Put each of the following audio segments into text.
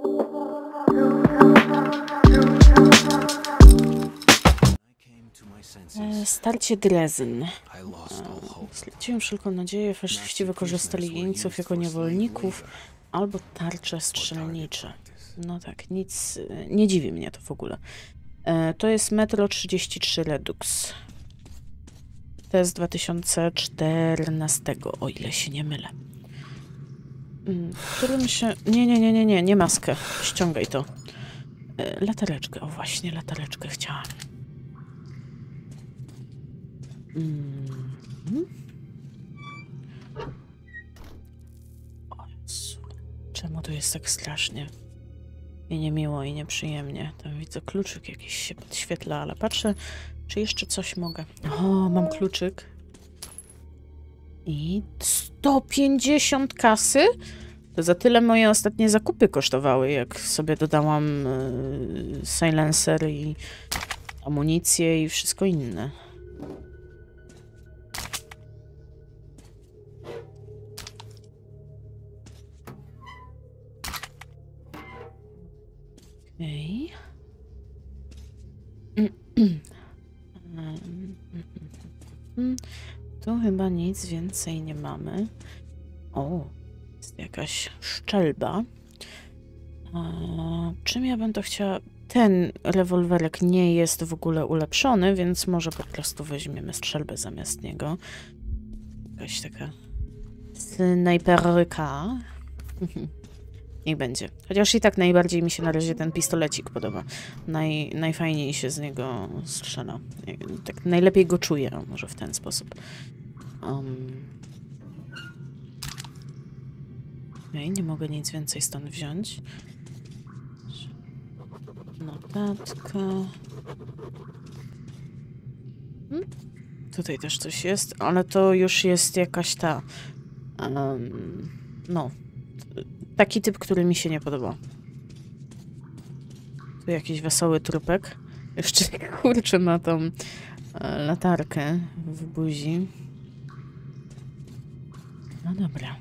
Starcie Drezyn. Straciłem wszelką nadzieję, faszyści wykorzystali jeńców jako niewolników albo tarcze strzelnicze. No tak, nic, nie dziwi mnie to w ogóle. To jest Metro 33 Redux. To jest 2014, o ile się nie mylę. Którym się... Nie maskę. Ściągaj to. Latareczkę, o właśnie, latareczkę chciałam. O Jezu. Czemu to jest tak strasznie? I niemiło, i nieprzyjemnie. Tam widzę kluczyk jakiś się podświetla, ale patrzę, czy jeszcze coś mogę. O, mam kluczyk. I 150 kasy? To za tyle moje ostatnie zakupy kosztowały, jak sobie dodałam silencer i amunicję i wszystko inne. Okej. Tu chyba nic więcej nie mamy. O, jest jakaś szczelba. Czym ja bym to chciała... Ten rewolwerek nie jest w ogóle ulepszony, więc może po prostu weźmiemy strzelbę zamiast niego. Jakaś taka snajperka. Niech będzie. Chociaż i tak najbardziej mi się na razie ten pistolecik podoba. Najfajniej się z niego strzela. Tak najlepiej go czuję, może w ten sposób. Okej, nie mogę nic więcej stąd wziąć. Notatka. Tutaj też coś jest, ale to już jest jakaś ta... no... Taki typ, który mi się nie podoba. Tu jakiś wesoły trupek. Jeszcze kurczę ma tą latarkę w buzi. No dobra.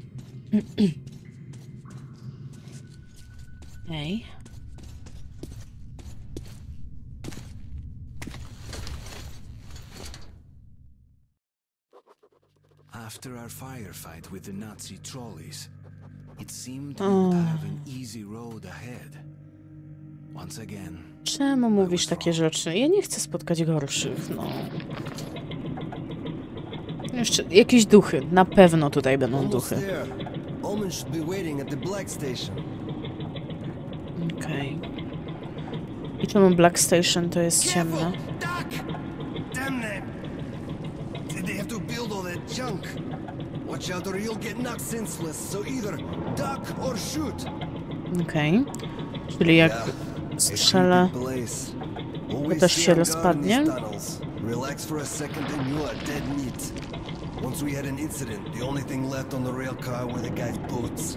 Ej. After our firefight with the Nazi trolleys, it seemed to have an easy road ahead. Once again. Czemu mówisz takie rzeczy? Ja nie chcę spotkać gorszych, no. Jeszcze jakieś duchy. Na pewno tutaj będą duchy. Okej. I czemu Black Station to jest ciemno? Okej. Czyli jak strzelę, to też się rozpadnie. Once we had an incident, the only thing left on the rail car were the guy's boots.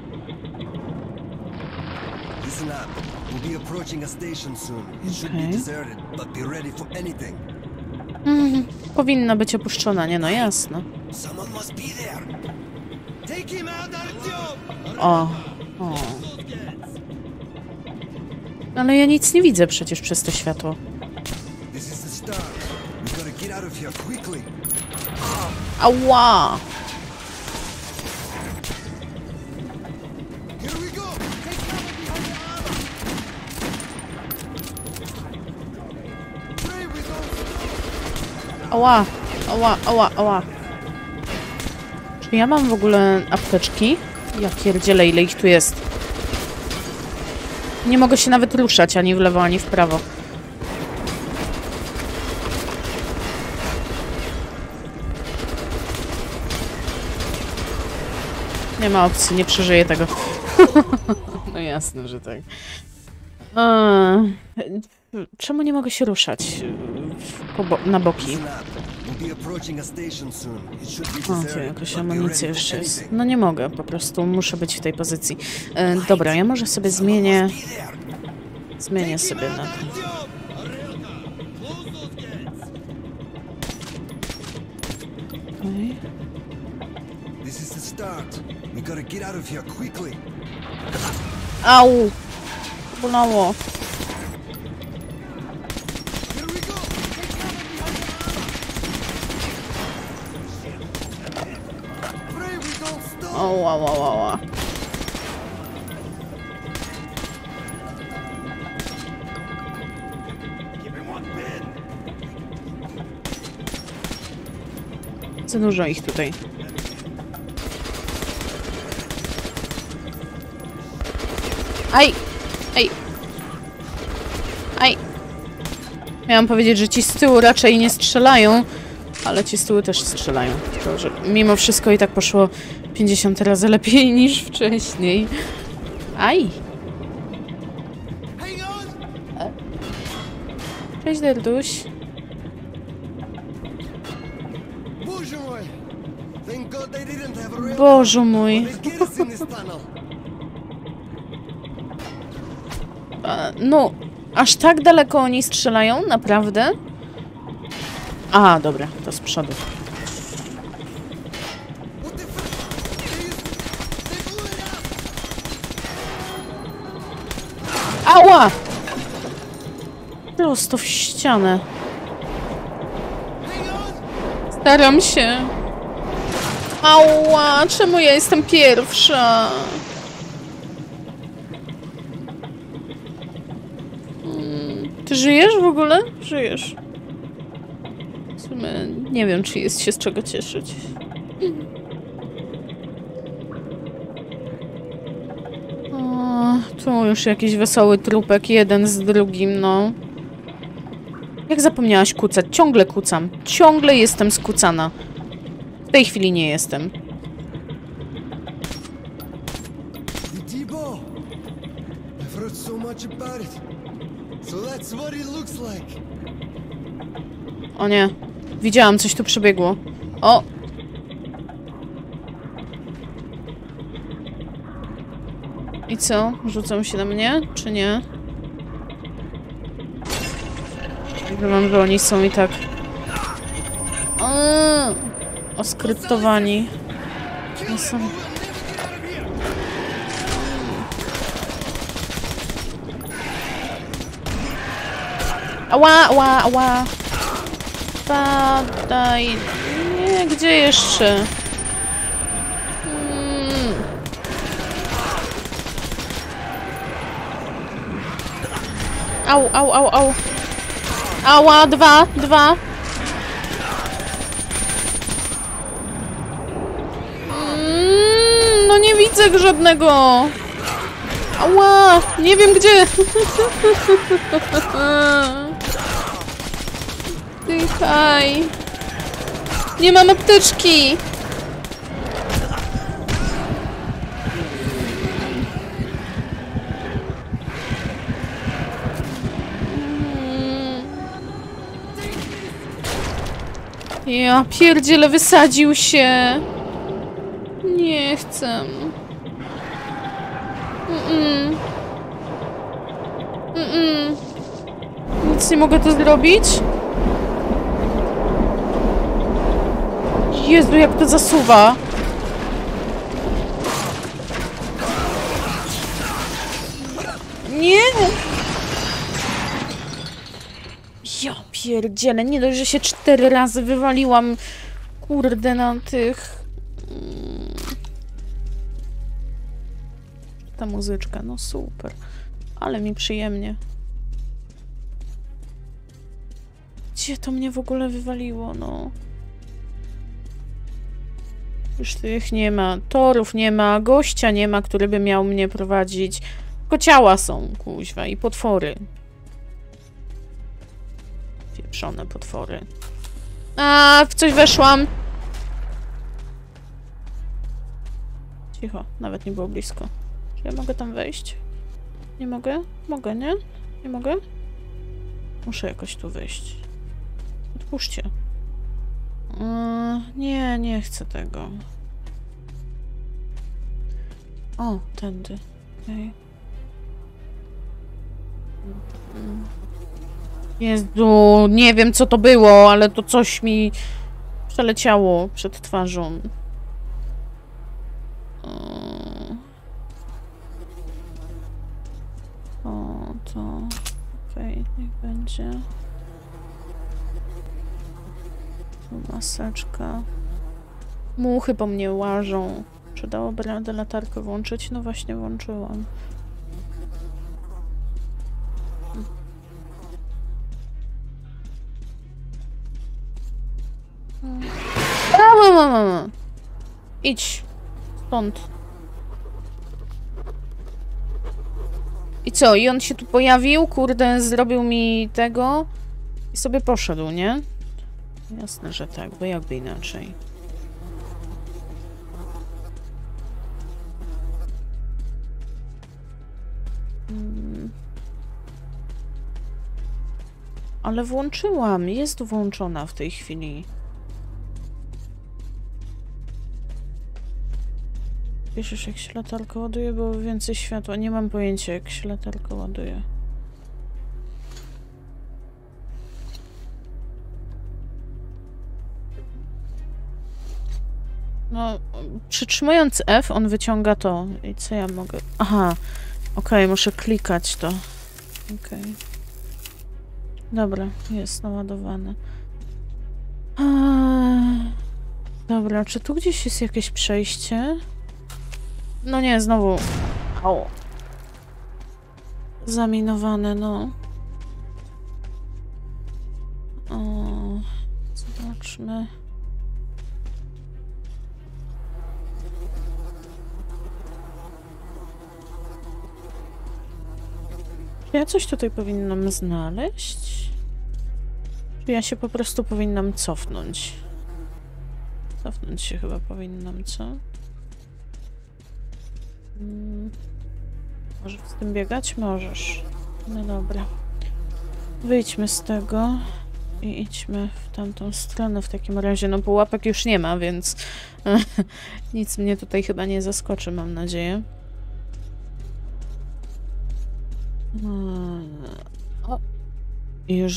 Listen up. We'll be approaching a station soon. It should be deserted, but be ready for anything. Powinna być opuszczona, nie no, jasno. O. Ale ja nic nie widzę przecież przez to światło. Ała! Ała! Ała! Czy ja mam w ogóle apteczki? Ja pierdzielę, ile ich tu jest. Nie mogę się nawet ruszać ani w lewo, ani w prawo. Nie ma opcji, nie przeżyję tego. No jasne, że tak. Czemu nie mogę się ruszać na boki? O, tu jakaś amunicja jeszcze jest. No nie mogę, po prostu muszę być w tej pozycji. Dobra, ja może sobie zmienię... Zmienię sobie na to. Okay. Au! Bolało. O, ła. Za dużo ich tutaj. Aj! Ej! Aj! Miałam powiedzieć, że ci z tyłu raczej nie strzelają, ale ci z tyłu też strzelają. Tylko, że mimo wszystko i tak poszło 50 razy lepiej niż wcześniej. Aj! Cześć, Derduś. Boże mój. No, aż tak daleko oni strzelają? Naprawdę? A, dobra, to z przodu. Ała! Prosto w ścianę. Staram się. Ała, czemu ja jestem pierwsza? Ty żyjesz w ogóle? Żyjesz. W sumie nie wiem, czy jest się z czego cieszyć. O, tu już jakiś wesoły trupek, jeden z drugim, no. Jak zapomniałaś kucać? Ciągle kucam. Ciągle jestem skucana. W tej chwili nie jestem. O nie. Widziałam, coś tu przebiegło. O! I co? Rzucą się na mnie? Czy nie? Wiem, że oni są i tak... oskryptowani. No są... Ała! Padaj. Nie, gdzie jeszcze? Au. Ała, dwa. No nie widzę żadnego. Ała, nie wiem gdzie. Dychaj. Nie mam apteczki. Ja pierdziele, wysadził się. Nie chcę. Nic nie mogę tu zrobić. Jezu, jak to zasuwa. Nie! Ja pierdzielę, nie dość, że się 4 razy wywaliłam. Kurde, na tych... Ta muzyczka, no super. Ale mi przyjemnie. Gdzie to mnie w ogóle wywaliło, no? Już tych nie ma. Torów nie ma. Gościa nie ma, który by miał mnie prowadzić. Tylko ciała są, kuźwa, i potwory. Pieprzone potwory. A, w coś weszłam. Cicho, nawet nie było blisko. Czy ja mogę tam wejść? Nie mogę? Mogę, nie? Nie mogę? Muszę jakoś tu wejść. Odpuśćcie. Nie, nie chcę tego. O, tędy. Okay. Jezu, nie wiem co to było, ale to coś mi przeleciało przed twarzą. O. to. Okej, niech będzie. Tu maseczka. Muchy po mnie łażą. Czy dałoby radę latarkę włączyć? No właśnie włączyłam. Idź stąd. I co? I on się tu pojawił? Kurde, zrobił mi tego i sobie poszedł, nie? Jasne, że tak, bo jakby inaczej. Ale włączyłam, jest włączona w tej chwili. Piszesz, jak się latarka ładuje, bo więcej światła. Nie mam pojęcia, jak się latarka ładuje. No, przytrzymując F, on wyciąga to. I co ja mogę... Aha, okej, muszę klikać to. Okej. Dobra, jest naładowane. Dobra, czy tu gdzieś jest jakieś przejście? No nie, znowu... O. Zaminowane, no. O, zobaczmy. Czy ja coś tutaj powinnam znaleźć? Czy ja się po prostu powinnam cofnąć? Cofnąć się chyba powinnam, co? Możesz z tym biegać? Możesz. No dobra. Wyjdźmy z tego i idźmy w tamtą stronę w takim razie. No pułapek już nie ma, więc nic mnie tutaj chyba nie zaskoczy, mam nadzieję. O. Już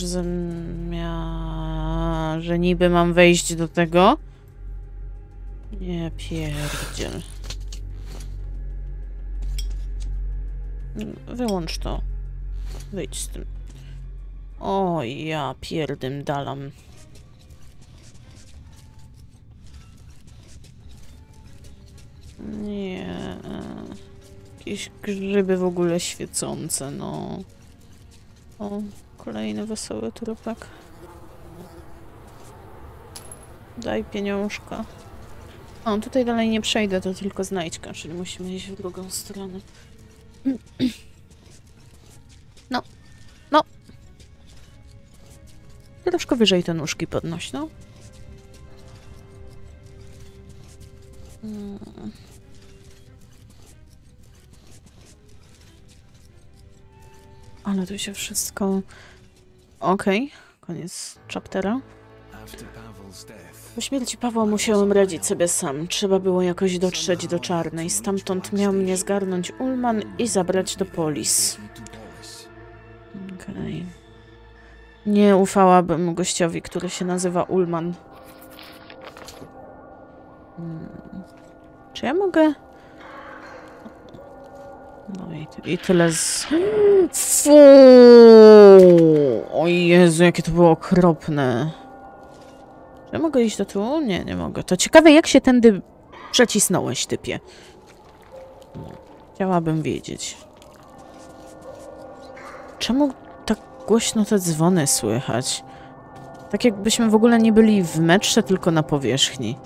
że niby mam wejść do tego. Nie pierdziel. Wyłącz to. Wyjdź z tym. O, ja pierdym dalam. Nie. Jakieś grzyby w ogóle świecące, no. O, kolejny wesoły trupek. Daj pieniążka. O, tutaj dalej nie przejdę, to tylko znajdźka, czyli musimy iść w drugą stronę. No. No. Troszkę wyżej te nóżki podnoś, no. Ale tu się wszystko... Okej, koniec chaptera. Po śmierci Pawła musiałem radzić sobie sam. Trzeba było jakoś dotrzeć do Czarnej. Stamtąd miał mnie zgarnąć Ullman i zabrać do Polis. Okej. Nie ufałabym gościowi, który się nazywa Ullman. Czy ja mogę... No i tyle z... Fuuu! O Jezu, jakie to było okropne. Czy ja mogę iść do tyłu? Nie, nie mogę. To ciekawe, jak się tędy przecisnąłeś, typie. Chciałabym wiedzieć. Czemu tak głośno te dzwony słychać? Tak jakbyśmy w ogóle nie byli w metrze, tylko na powierzchni.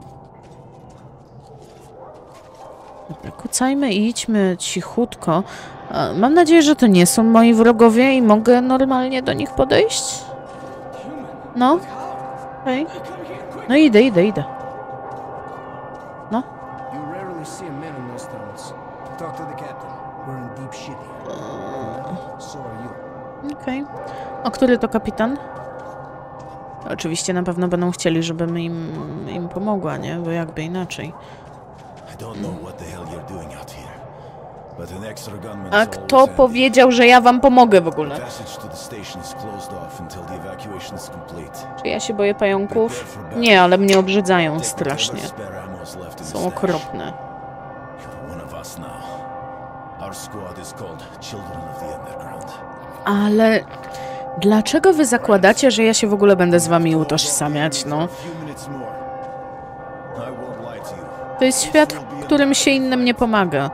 Dobra, kucajmy i idźmy cichutko. Mam nadzieję, że to nie są moi wrogowie i mogę normalnie do nich podejść? No? Okej. No idę. No. Okej. O, który to kapitan? Oczywiście na pewno będą chcieli, żebym im pomogła, nie? Bo jakby inaczej. A kto powiedział, że ja wam pomogę w ogóle? Czy ja się boję pająków? Nie, ale mnie obrzydzają strasznie. Są okropne. Our squad is called Children of the Underground. Ale dlaczego wy zakładacie, że ja się w ogóle będę z wami utożsamiać, no? To jest świat, w którym się innym nie pomaga.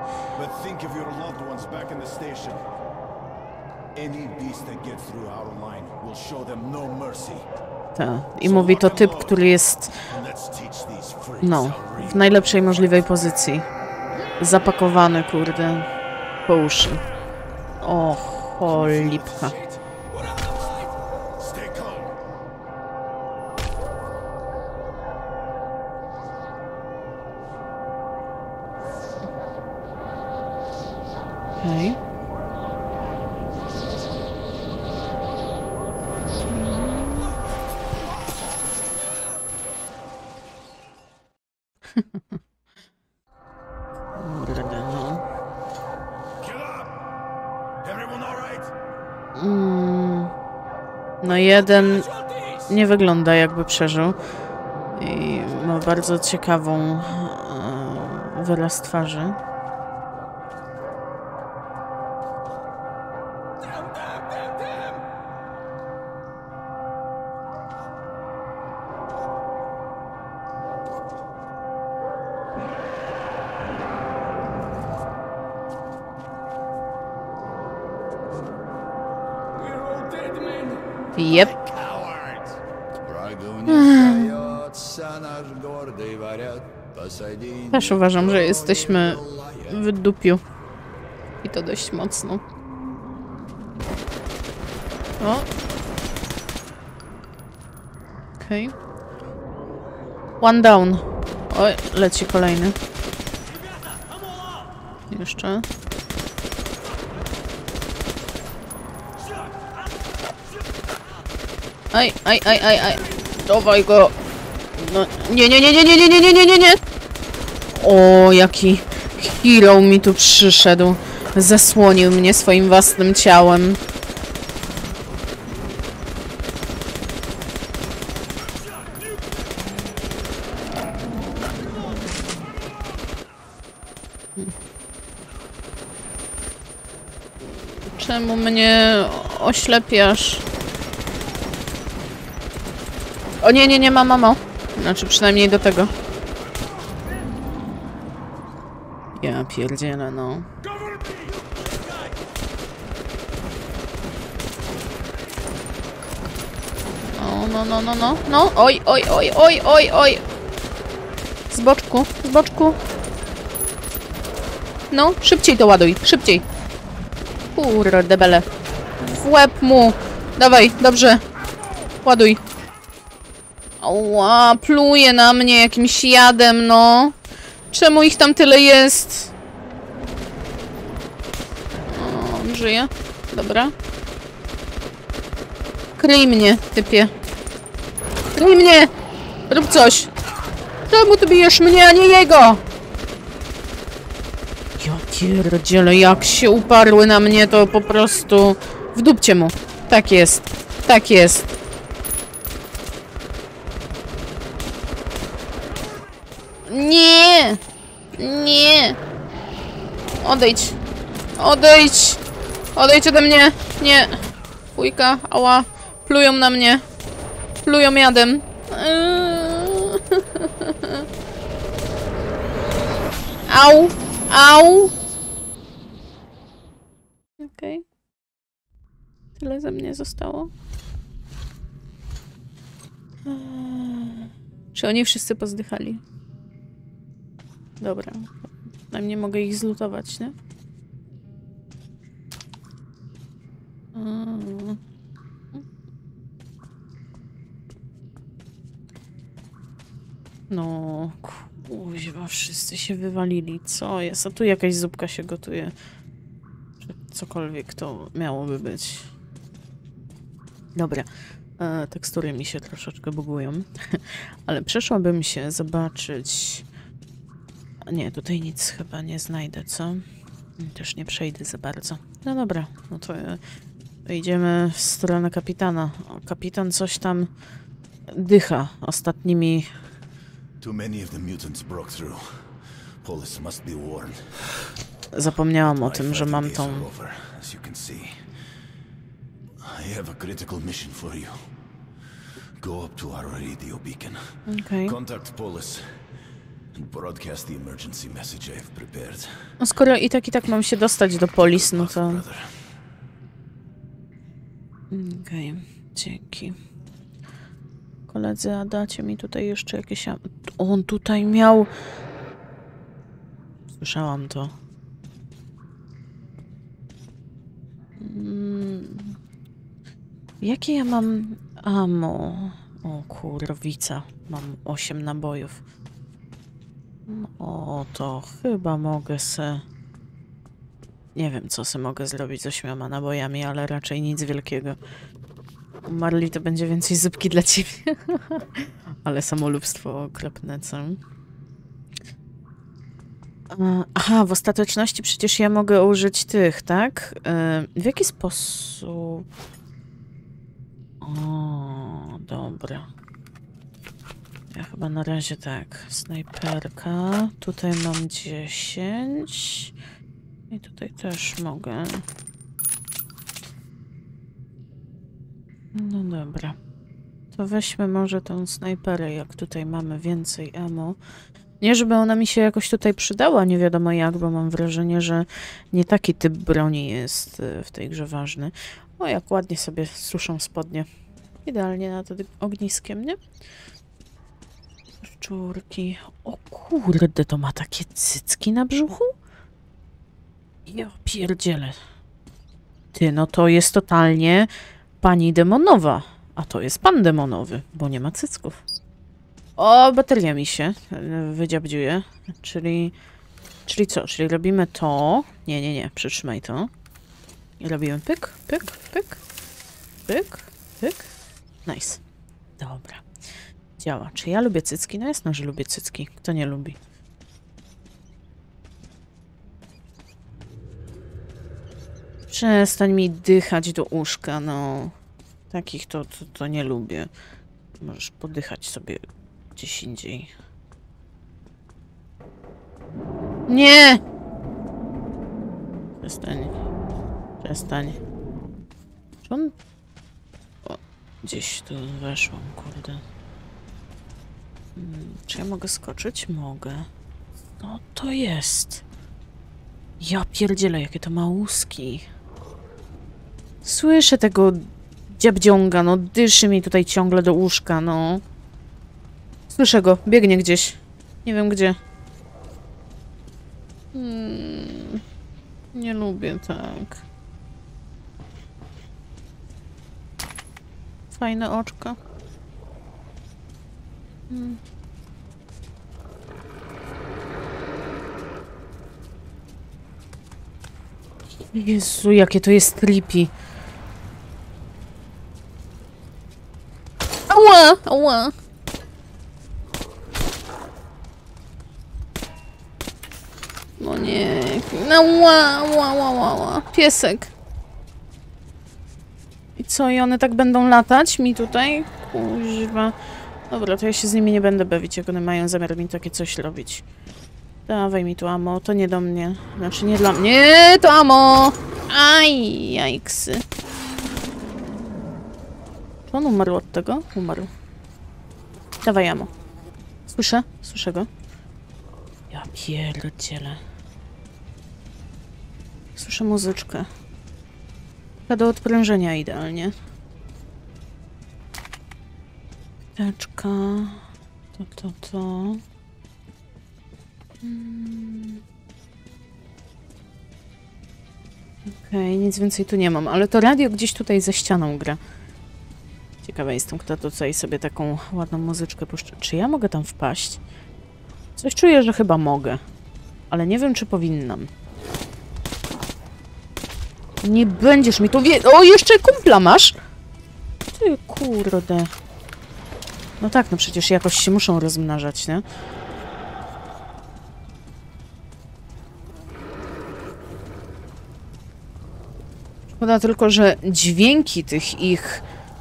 Tak. I mówi to typ, który jest, no, w najlepszej możliwej pozycji. Zapakowany, kurde, po uszy. O, cholipka. Okej. Kurde, no. No jeden nie wygląda, jakby przeżył i ma bardzo ciekawą wyraz twarzy. Jep. Też uważam, że jesteśmy w dupiu. I to dość mocno. O. Okej. One down. Oj, leci kolejny. Jeszcze. Aj. Dawaj go. No, nie. O, jaki hero mi tu przyszedł. Zasłonił mnie swoim własnym ciałem. Czemu mnie oślepiasz? O nie, mamo. Znaczy przynajmniej do tego. Ja pierdzielę, no. No. Oj. Z boczku. No, szybciej to ładuj, szybciej. Kurde, bele. W łeb mu. Dawaj, dobrze. Ładuj. Ała, pluje na mnie jakimś jadem, no. Czemu ich tam tyle jest? O, on żyje. Dobra. Kryj mnie, typie. Kryj mnie! Rób coś! Czemu ty bijesz mnie, a nie jego? Ja pierdzielę, jak się uparły na mnie, to po prostu... Wdupcie mu. Tak jest. Nie! Odejdź ode mnie! Nie! Fujka, ała! Plują na mnie! Plują jadem! Au! Okej. Tyle ze mnie zostało. Czy oni wszyscy pozdychali? Dobra. Najmniej mogę ich zlutować, nie? No, kuźwa, wszyscy się wywalili. Co jest? A tu jakaś zupka się gotuje. Czy cokolwiek to miałoby być. Dobra. Tekstury mi się troszeczkę bugują. Ale przeszłabym się zobaczyć... Nie, tutaj nic chyba nie znajdę, co? Też nie przejdę za bardzo. No dobra, no to idziemy w stronę kapitana. O, kapitan coś tam dycha ostatnimi... Zapomniałam o tym, że mam tą... I have a critical mission for you. Go up to our radio beacon. Okay. Contact Polis and broadcast the emergency message I have prepared. No skoro i tak mam się dostać do Polis, no to... Okej, dzięki. Koledzy, a dacie mi tutaj jeszcze jakieś... On tutaj miał... Słyszałam to. Jakie ja mam ammo? O kurwica. Mam 8 nabojów. No to chyba mogę se... Nie wiem, co se mogę zrobić z 8 nabojami, ale raczej nic wielkiego. Marley, to będzie więcej zupki dla ciebie. Ale samolubstwo okropne, co? Aha, w ostateczności przecież ja mogę użyć tych, tak? W jaki sposób? O, dobra. Ja chyba na razie tak. Snajperka. Tutaj mam 10. I tutaj też mogę. No dobra. To weźmy może tą snajperę, jak tutaj mamy więcej ammo. Nie, żeby ona mi się jakoś tutaj przydała, nie wiadomo jak, bo mam wrażenie, że nie taki typ broni jest w tej grze ważny. O, jak ładnie sobie suszą spodnie. Idealnie nad ogniskiem, nie? Szczurki. O kurde, to ma takie cycki na brzuchu? Ja pierdzielę. Ty, no to jest totalnie pani demonowa. A to jest pan demonowy, bo nie ma cycków. O, bateria mi się wydziabdziuje. Czyli co? Czyli robimy to. Nie, przytrzymaj to. I robimy pyk, pyk, pyk, pyk, pyk. Nice. Dobra. Działa. Czy ja lubię cycki? No jasno, że lubię cycki. Kto nie lubi? Przestań mi dychać do uszka, no. Takich to nie lubię. Możesz podychać sobie gdzieś indziej. Nie! Przestań. Przestań. Czy on... O, gdzieś tu weszłam, kurde. Czy ja mogę skoczyć? Mogę. No to jest. Ja pierdzielę, jakie to ma łuski. Słyszę tego dziabdziąga, no dyszy mi tutaj ciągle do łóżka, no. Słyszę go, biegnie gdzieś. Nie wiem gdzie. Nie lubię tak. Fajne oczka. Jezu, jakie to jest creepy. Ała, ała. No nie. Ała. Piesek. I co, i one tak będą latać mi tutaj? Kuźwa. Dobra, to ja się z nimi nie będę bawić, jak one mają zamiar mi takie coś robić. Dawaj mi tu ammo, to nie do mnie. Znaczy nie dla mnie. Nie, to ammo! Aj, jajksy. Czy on umarł od tego? Umarł. Dawaj ammo. Słyszę go. Ja pierdzielę. Słyszę muzyczkę. Ta do odprężenia idealnie. Teczka. To. Okej, nic więcej tu nie mam, ale to radio gdzieś tutaj za ścianą gra. Ciekawa jestem, kto tutaj sobie taką ładną muzyczkę puszcza. Czy ja mogę tam wpaść? Coś czuję, że chyba mogę. Ale nie wiem, czy powinnam. Nie będziesz mi tu O, jeszcze kumpla masz! Ty kurde. No tak, no przecież jakoś się muszą rozmnażać, nie? Szkoda tylko, że dźwięki tych ich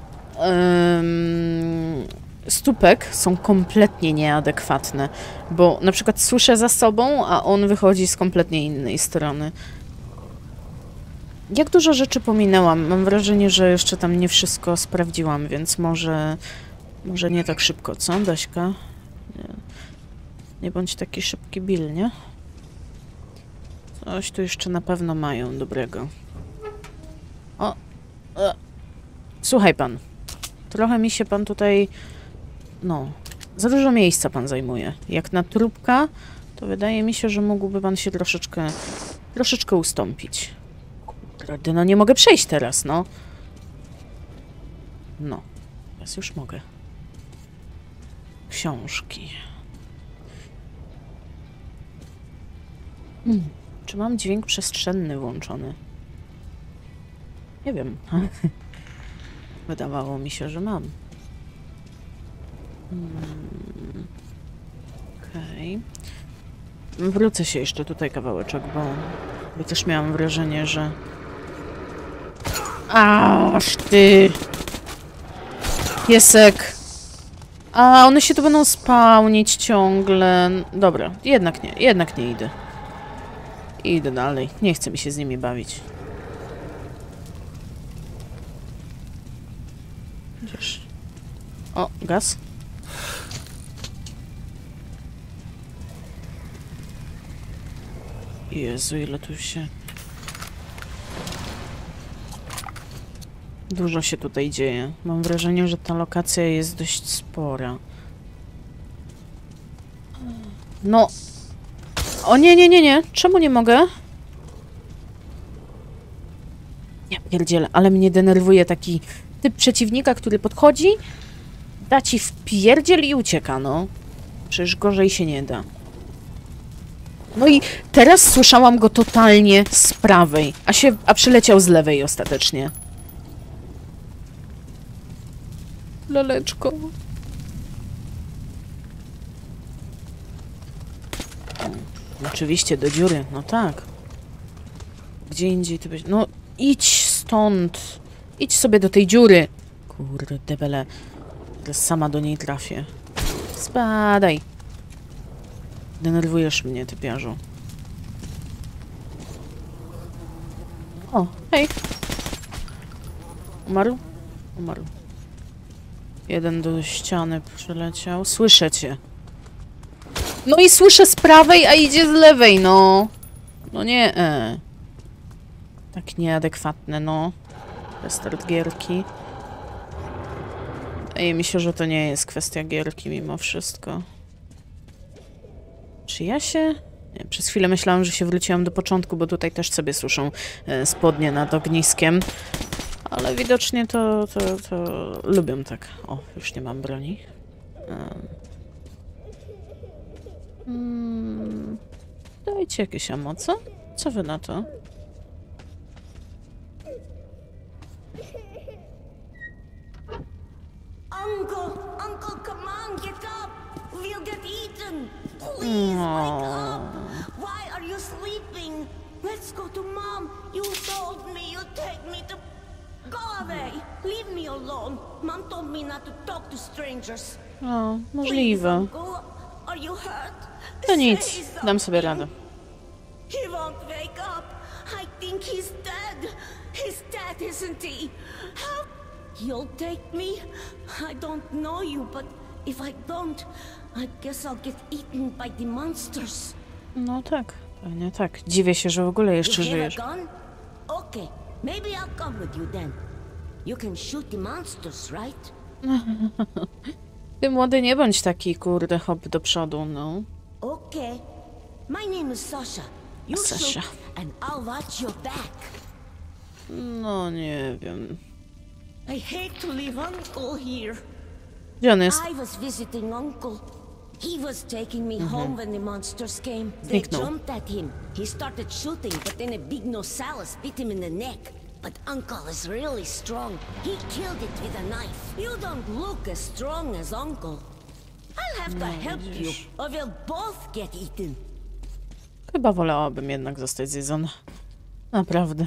stópek są kompletnie nieadekwatne, bo na przykład słyszę za sobą, a on wychodzi z kompletnie innej strony. Jak dużo rzeczy pominęłam. Mam wrażenie, że jeszcze tam nie wszystko sprawdziłam, więc może nie tak szybko, co, Daśka? Nie bądź taki szybki Bill, nie? Coś tu jeszcze na pewno mają dobrego. O! Słuchaj pan. Trochę mi się pan tutaj... No, za dużo miejsca pan zajmuje. Jak na trupka, to wydaje mi się, że mógłby pan się troszeczkę ustąpić. Kurde, no nie mogę przejść teraz, no. No, teraz już mogę. Książki. Czy mam dźwięk przestrzenny włączony? Nie wiem. Wydawało mi się, że mam. Okej. Wrócę się jeszcze tutaj kawałeczek, bo też miałam wrażenie, że... Aż ty! Piesek! A, one się tu będą spawnić ciągle. Dobra, jednak nie idę. Idę dalej. Nie chcę mi się z nimi bawić. Gdzież? O, gaz. Jezu, ile tu się... Dużo się tutaj dzieje. Mam wrażenie, że ta lokacja jest dość spora. No... O nie. Czemu nie mogę? Ja pierdzielę, ale mnie denerwuje taki typ przeciwnika, który podchodzi, da ci wpierdziel i ucieka, no. Przecież gorzej się nie da. No i teraz słyszałam go totalnie z prawej, a przyleciał z lewej ostatecznie. Laleczko. Oczywiście, do dziury, no tak. Gdzie indziej ty byś... No, idź stąd. Idź sobie do tej dziury. Kurde, debele. Teraz sama do niej trafię. Spadaj. Denerwujesz mnie, typiarzu. O, hej. Umarł? Umarł. Jeden do ściany przyleciał. Słyszę cię. No i słyszę z prawej, a idzie z lewej, no. No nie. Tak nieadekwatne, no. Restart gierki. Wydaje mi się, że to nie jest kwestia gierki mimo wszystko. Czy ja się... Nie, przez chwilę myślałam, że się wróciłam do początku, bo tutaj też sobie suszą spodnie nad ogniskiem. Ale widocznie to lubią tak. O, już nie mam broni. Dajcie jakieś ammo, co? Co wy na to? Uncle, come on, get up! We'll get eaten! Please, wake up! Why are you sleeping? Let's go to Mom! You told me you'd take me to... Go away! Leave me alone! Mom told me not to talk to strangers. O, możliwe. Are you hurt? To nic, dam sobie radę. He won't wake up! I think he's dead! He's dead, isn't he? How... You'll take me? I don't know you, but if I don't, I guess I'll get eaten by the monsters. No tak, pewnie tak. Dziwię się, że w ogóle jeszcze żyjesz. Okay, maybe I'll come with you then. You can shoot the monsters, right? Ty młody, nie bądź taki, kurde, hop do przodu, no. Okay. My name is Sasha. You Sasha. shoot and I'll watch your back. No nie wiem. I hate to leave Uncle here. Gdzie on jest? I was visiting Uncle. He was taking me home when the monsters came. They jumped at him. He started shooting, but then a big Nosalis bit him in the neck. But Uncle is really strong. He killed it with a knife. You don't look as strong as Uncle. I'll have to help you, or we'll both get eaten. Chyba wolałabym jednak zostać zjedzona. Naprawdę.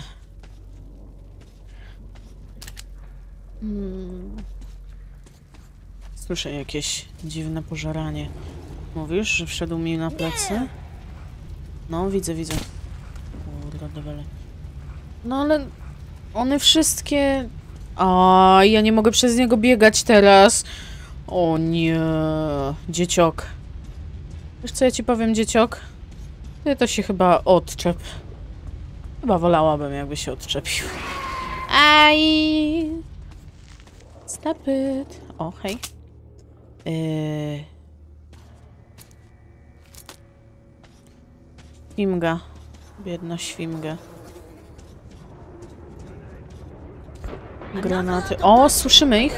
Słyszę jakieś dziwne pożaranie. Mówisz, że wszedł mi na plecy? No, widzę. Kurde, debele. No ale one wszystkie... A, ja nie mogę przez niego biegać teraz. O nie. Dzieciok. Wiesz co ja ci powiem, dzieciok? Ty to się chyba odczep. Chyba wolałabym, jakby się odczepił. Aj! Stop it. O, hej. Świmga. Biedna świmga. Granaty. O, słyszymy ich.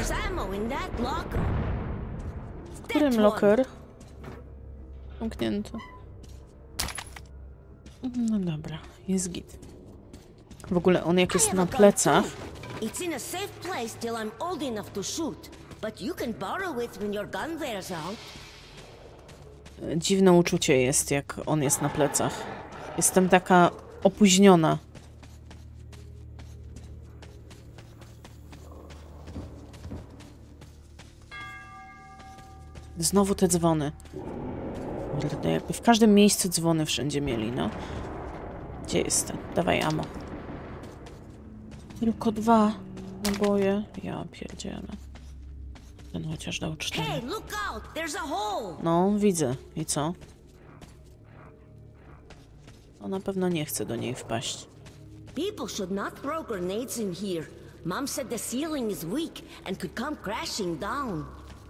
W którym locker? Zamknięty. No dobra, jest git. W ogóle on jak jest na plecach. It's in a safe place till I'm old enough to shoot, but you can borrow it when your gun wears out. Dziwne uczucie jest, jak on jest na plecach. Jestem taka opóźniona. Znowu te dzwony. Kurde, jakby w każdym miejscu dzwony wszędzie mieli, no. Gdzie jest ten? Dawaj ammo. Tylko 2 naboje. Ja pierdzielę. Ten chociaż dał 4. Hey, look out! There's a hole. No, widzę. I co? On na pewno nie chce do niej wpaść. People should not throw grenades in here. Mom said the ceiling is weak and could come crashing down.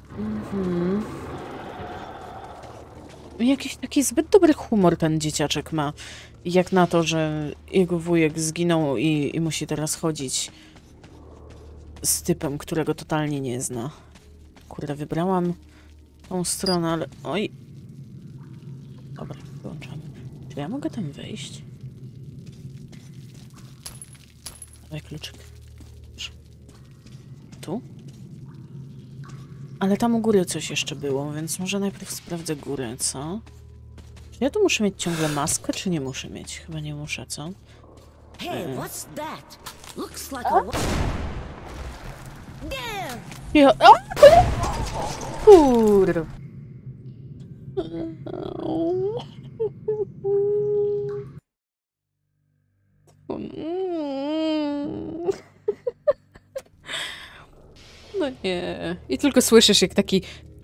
Jakiś taki zbyt dobry humor ten dzieciaczek ma. Jak na to, że jego wujek zginął i musi teraz chodzić z typem, którego totalnie nie zna. Kurde, wybrałam tą stronę, ale... Oj! Dobra, wyłączamy. Czy ja mogę tam wejść? Dawaj kluczyk. Tu? Ale tam u góry coś jeszcze było, więc może najpierw sprawdzę górę, co? Czy ja tu muszę mieć ciągle maskę, czy nie muszę mieć? Chyba nie muszę, co? Hey, what's that? Looks like a... There! Ja... O! Kurde! No nie. I tylko słyszysz jak taki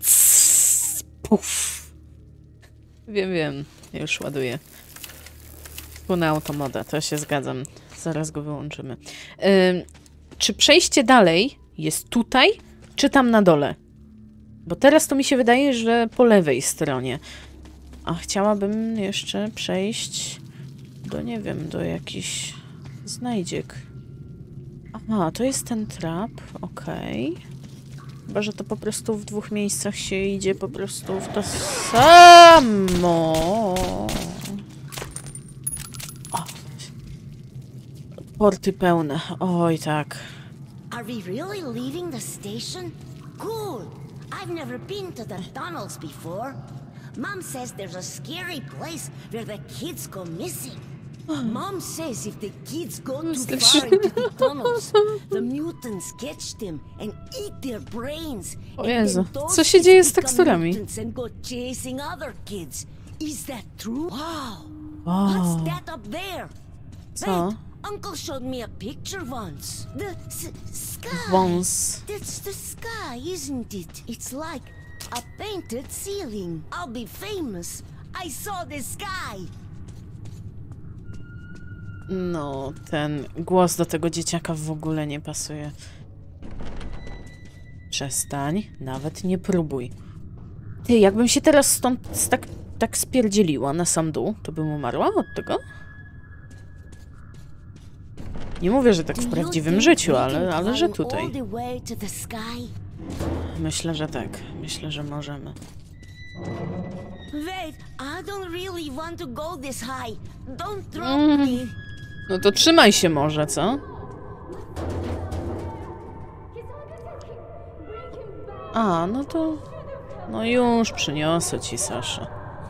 puf. Wiem. Już ładuję. Pełna automoda, to się zgadzam. Zaraz go wyłączymy. Czy przejście dalej jest tutaj, czy tam na dole? Bo teraz to mi się wydaje, że po lewej stronie. A chciałabym jeszcze przejść do, nie wiem, do jakichś znajdziek. Aha, to jest ten trap, okej. Chyba, że to po prostu w 2 miejscach się idzie po prostu w to samo. O. Porty pełne, oj tak. Are we really leaving the station? Cool! I've never been to the tunnels before. Mom says there's a scary place where the kids go missing. Mom says if the kids go too far into the tunnels, the mutants catch them and eat their brains. O Jezu, co się dzieje z teksturami? And go chasing other kids. Is that true? Wow! Wow. What's that up there? Co? Wait, Uncle showed me a picture once. The sky. Once. That's the sky, isn't it? It's like a painted ceiling. I'll be famous. I saw the sky. No, ten głos do tego dzieciaka w ogóle nie pasuje. Przestań, nawet nie próbuj. Ty, jakbym się teraz stąd tak spierdzieliła na sam dół, to bym umarła od tego? Nie mówię, że tak w prawdziwym życiu, ale że tutaj. Myślę, że tak. Myślę, że możemy. Wait, I don't really want to go this high. Don't drop me. No to trzymaj się może, co? A, no to... No już przyniosę ci, Sasza.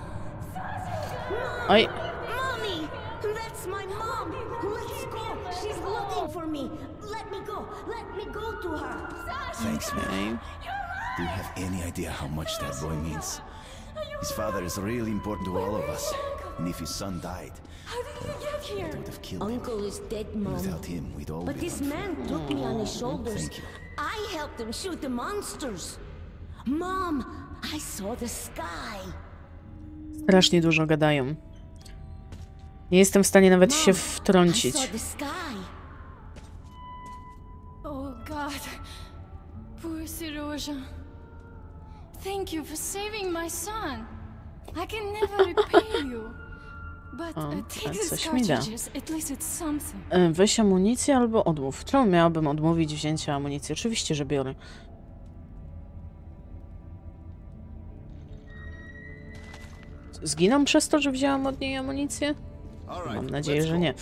Oj. Mommy, that's my mom. Let's go. She's looking for me. Let me go. Let me go to her. Thanks, man. Okay. Do you have any idea how much that boy means? His father is really important to all of us. And if his son died, How did you get they here? would have killed him. Uncle is dead, Mom. Without him, we'd all But be this on. man took me on his shoulders. Thank you. I helped him shoot the monsters. Mom, I saw the sky. Strasznie dużo gadają. Nie jestem w stanie nawet się I wtrącić. saw the sky. Oh God. Poor Siroja. Thank you for saving my son. I can never repay you. But O, take a these coś mi da. cartridges. At least it's something. Weź amunicję albo odmów. Czemu miałabym odmówić wzięcia amunicji? Oczywiście, że biorę. Zginam przez to, że wzięłam od niej amunicję? Mam nadzieję, że nie.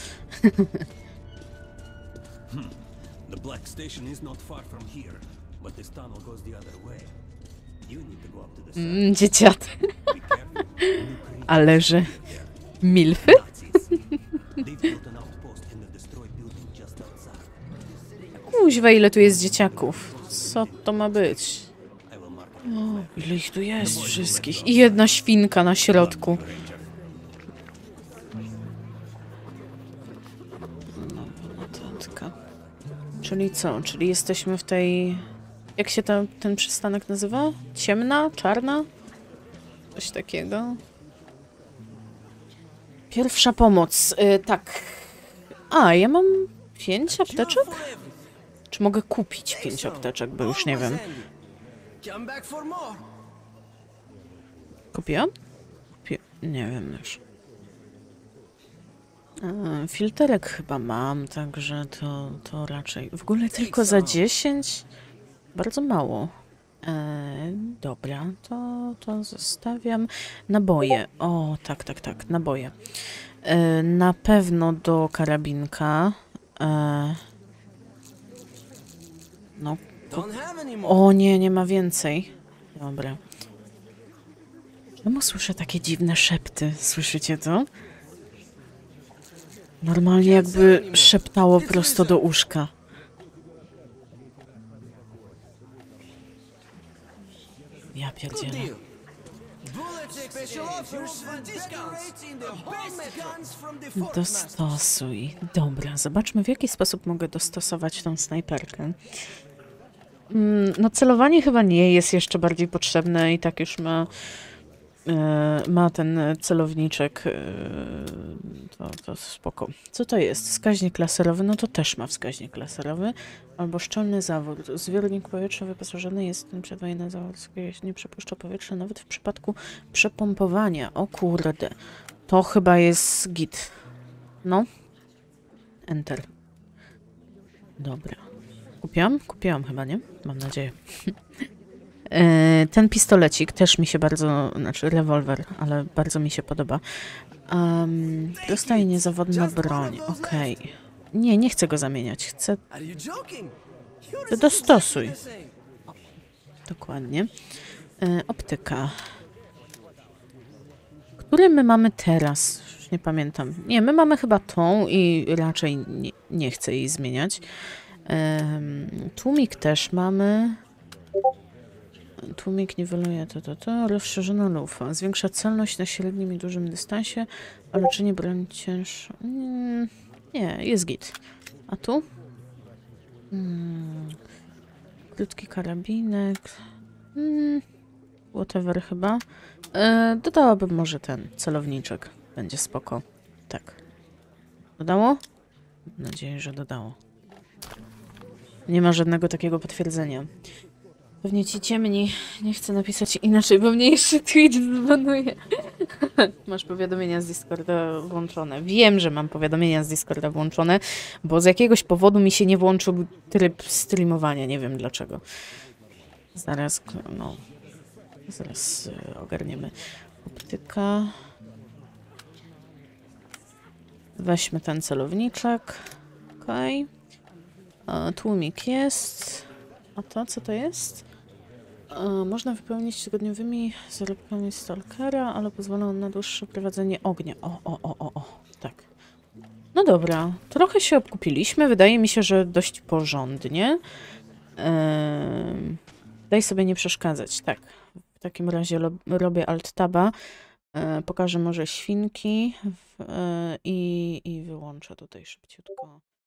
The Black Station is not far from here, but this tunnel goes the other way. You need to go up to the side. Dzieciaty. Be careful. Ale że... Milfy? They've built an outpost in the destroyed building just outside. Kuźwa, ile tu jest dzieciaków. Co to ma być? I will mark it. Ile ich tu jest wszystkich? I jedna świnka na środku. Notatka. Czyli co? Czyli jesteśmy w tej... Jak się ten przystanek nazywa? Ciemna? Czarna? Coś takiego. Pierwsza pomoc. Tak. A, ja mam 5 apteczek? Czy mogę kupić 5 apteczek, bo już nie wiem. Come back for more. Kupiłam? Nie wiem już. Filterek chyba mam, także to raczej... W ogóle tylko za 10? Bardzo mało. Dobra, to zostawiam. Naboje. O, tak, naboje. Na pewno do karabinka. No. Don't have any more. O nie, nie ma więcej. Dobra. Czemu słyszę takie dziwne szepty? Słyszycie to? Normalnie jakby szeptało prosto do uszka. Ja pierdzielę. Special offers and discounts in the best guns from the Fort Master. Dostosuj. Dobra, zobaczmy w jaki sposób mogę dostosować tą snajperkę. No celowanie chyba nie jest jeszcze bardziej potrzebne i tak już ma ten celowniczek. To spoko. Co to jest? Wskaźnik laserowy? No to też ma wskaźnik laserowy. Albo szczelny zawór. Zbiornik powietrza wyposażony jest w ten przedwojenny zawór, nie przepuszcza powietrza nawet w przypadku przepompowania. O kurde. To chyba jest git. No. Enter. Dobra. Kupiłam? Kupiłam chyba, nie? Mam nadzieję. Ten pistolecik też mi się bardzo, znaczy rewolwer, ale bardzo mi się podoba. Prosta i niezawodna broń. Okej. Nie chcę go zamieniać. Chcę... To dostosuj. Dokładnie. Optyka. Który my mamy teraz? Już nie pamiętam. Nie, my mamy chyba tą i raczej nie chcę jej zmieniać. Tłumik też mamy. Tłumik niweluje to. Rozszerzona lufa. Zwiększa celność na średnim i dużym dystansie, a leczenie broni cięższą. Nie, jest git. A tu? Krótki karabinek. Whatever chyba. Dodałabym może ten celowniczek. Będzie spoko. Tak. Dodało? Mam nadzieję, że dodało. Nie ma żadnego takiego potwierdzenia. Pewnie ci ciemni. Nie chcę napisać inaczej, bo mnie jeszcze Twitch zbanuje. Masz powiadomienia z Discorda włączone. Wiem, że mam powiadomienia z Discorda włączone, bo z jakiegoś powodu mi się nie włączył tryb streamowania. Nie wiem dlaczego. Zaraz ogarniemy. Optyka. Weźmy ten celowniczek. Okej. Tłumik jest. A to co to jest? Można wypełnić tygodniowymi zarobkami stalkera, ale pozwala on na dłuższe prowadzenie ognia. Tak. No dobra, trochę się obkupiliśmy. Wydaje mi się, że dość porządnie. Daj sobie nie przeszkadzać. Tak. W takim razie robię Alt-Taba. Pokażę może świnki i wyłączę tutaj szybciutko.